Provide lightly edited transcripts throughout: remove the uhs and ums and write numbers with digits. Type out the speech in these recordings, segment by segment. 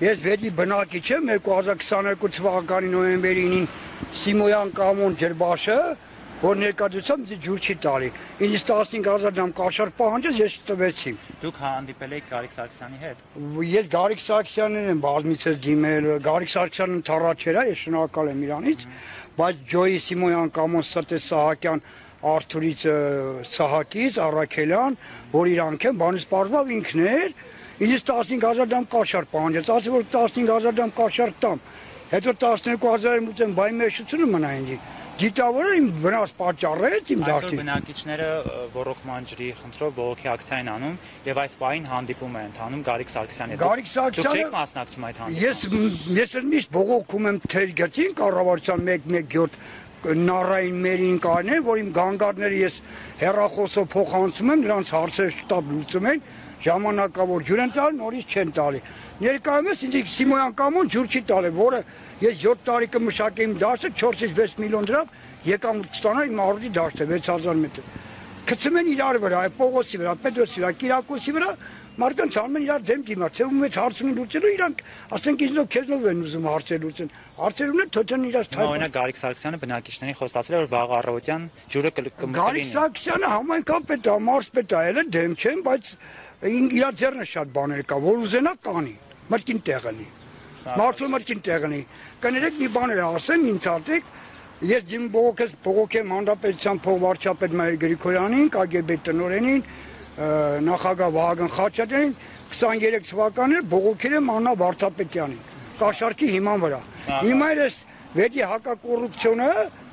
Ես վետի բնակիչ եմ 2022 թվականի նոյեմբերի 9-ին Սիմոյան կամոն ջրբաշը, որ ներկայացում ջուր չի տալի։ Ինձ 15000 դրամ կաշառ պահանջեց, ես տվեցի։ Դուք հանդիպել եք Գարիկ Սարգսյանի հետ։ Ես Գարիկ Սարգսյանին եմ բազմիցս դիմել, Գարիկ Սարգսյանն թառաչել է, ես շնորհակալ եմ իրանից, բայց Ջոյի Սիմոյան կամոն Սրտե Սահակյան Արթուրից Սահակից Արաքելյան, որ իրանք են, բանից պարզվավ ինքն էր, ինձ 15000 դրամ կաշառ պահանջեց, ասի որ 15000 դրամ կաշառ տամ, հետո 12000 ուտեմ բայ մեջությունը մնա ինձ։ Դիտավորը իմ վնաս պատճառեց իմ դաշտին։ Այսօր բնակիչները ռոռոկման ջրի խնդրով բողոքի ակցիա են անում եւ այս պահին հանդիպում են ընթանում Գարիկ Սարգսյանի հետ։ Գարիկ Սարգսյանը Դուք եք մասնակցում այդ Ես հանդիպմանը։ միշտ բողոքում եմ թերգծին կառավարության 117 նարային մերին կաներ, որ իմ գանգարները ես հեռախոսով փոխանցում եմ, նրանց հարցերը շտապ լուծում են, ժամանակավոր ջուր են տալի, նորից չեն տալի։ Ներկայումս ինձ Սիմոյան կամոն ջուր չի տալի, որը ես 7 տարի կմշակեմ դաշտը 4-ից 6 միլիոն դրամ եկամուտ ստանա իմ առօրյա դաշտը 6000 մետր։ Գցում են իրար վրա, Պողոսի վրա, Պետրոսի վրա, Կիրակոսի վրա, մարդկանց անում են իրար դեմ դիմաց, թե ում մեջ հարց ունեն լուծելու, իրանք ասենք ինձնով քեզնով են ուզում հարցեր լուծեն։ Հարցեր ունեն թոթեն իրար թայլ։ Օրինակ Գարիկ Սարգսյանը բնակիչներին խոստացել է, որ վաղ առավոտյան ջուրը կմտնի։ Գարիկ Սարգսյանը համայնքապետ է, մարզպետ է, էլ դեմ չեմ, բայց իր ձեռնը շատ բաներ կա, որ ուզենա կանի, մրկին տեղնի։ Մարդու մրկին տեղնի։ Կներեք մի բաներ ասեմ, ինձ արդեք ես դիմ բողոքեմ հանրապետության փոխվարչապետ Մայր Գրիգորյանին, ԿԳԲ տնօրենին, նախագահ Վահագն Խաչատրյանին 23 թվականին բողոքել եմ Աննա Վարդապետյանին, կաշառքի հիման վրա։ Հիմա ես վետի հակակոռուպցիոնը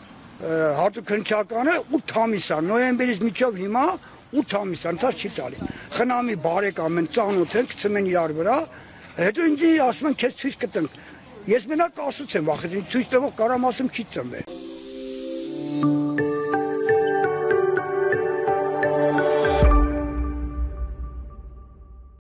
հատուկ հնչականը 8 ամիս է, նոյեմբերից մինչև հիմա 8 ամիս անցած չի տալի։ Խնամի բարեկամ են, ծանոթ են, գցում են իրար վրա, հետո ինձ ասում են քեզ ցույց կտանք։ Ես մենակ ասուց եմ վախեցին, ցույց տվող կարամ ասեմ չի ծնվել։